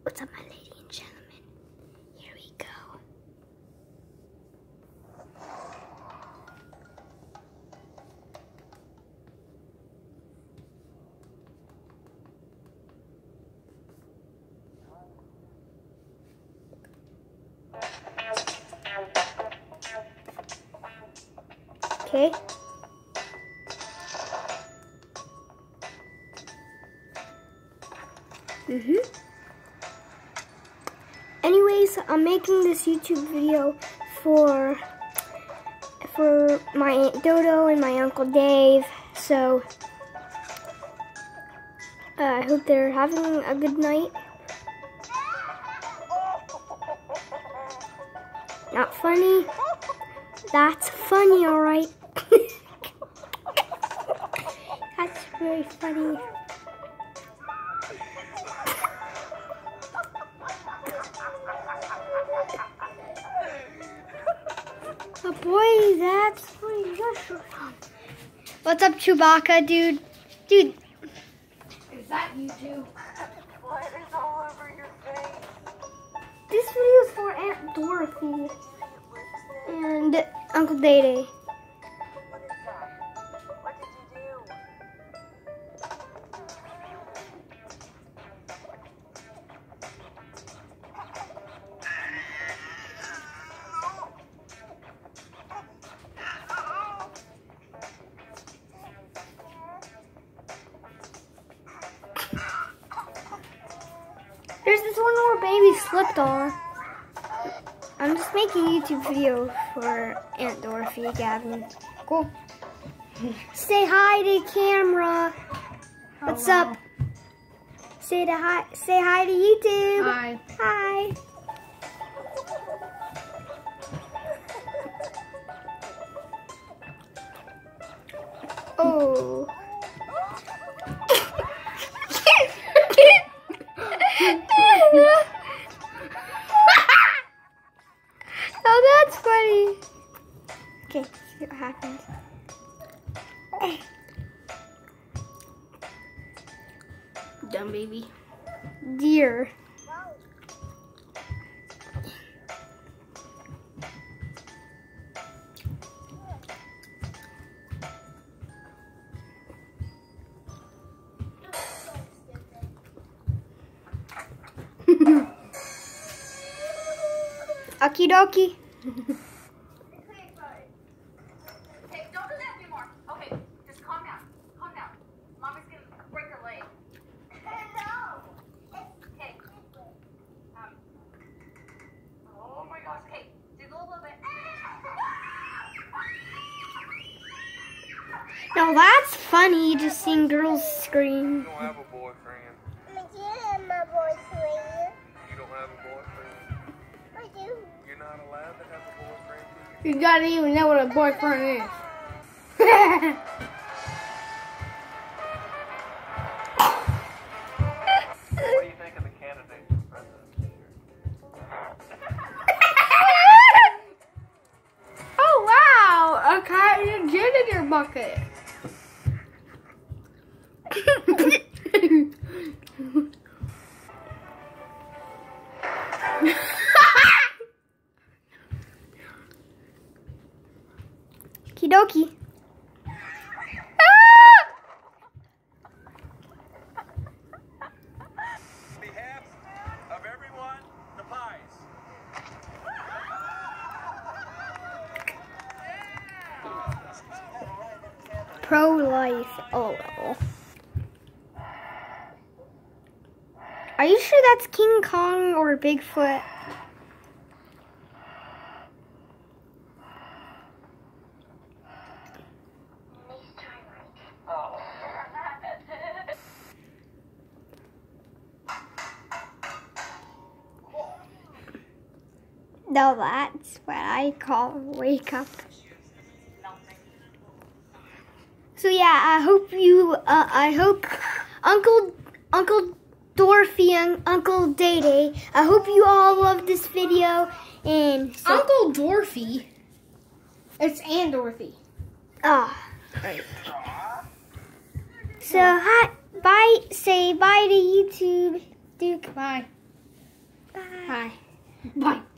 What's up, my ladies and gentlemen? Here we go. Okay. Anyways, I'm making this YouTube video for my Aunt Dodo and my Uncle Dave. So I hope they're having a good night. Not funny? That's funny, alright. That's very funny. Oh boy, that's funny. What's up, Chewbacca, dude? Dude. Is that you too? Blood is all over your face. This video is for Aunt Dorothy and Uncle Day. What is that? What did you do? There's this one where baby slipped on. I'm just making a YouTube video for Aunt Dorothy, Gavin. Cool. Say hi to camera. What's up? Say hi to YouTube. Hi. Hi. Oh. Oh, that's funny. Okay, see what happens. Dumb baby. Deer. Okie dokie. Hey, don't do that anymore. Okay, just calm down. Calm down. Mommy's gonna break her leg. No. Okay. Oh my gosh. Okay, jiggle a little bit. Now that's funny, just seeing girls scream. You don't have a boyfriend. I am my boyfriend. You don't have a boyfriend. I do. You're not allowed to have a boyfriend. You gotta even know what a boyfriend is. What do you think of the candidates for president this year? Oh wow! A cat and a gin in your bucket. Okie dokie. On behalf of everyone, the pies. Pro-life. Oh. Are you sure that's King Kong or Bigfoot? No, that's what I call wake up. So yeah, I hope Uncle Dorothy and Uncle Day Day, I hope you all love this video, and so, Uncle Dorothy. It's Aunt Dorothy. right. So hi, bye. Say bye to YouTube, Duke. Bye. Bye. Bye.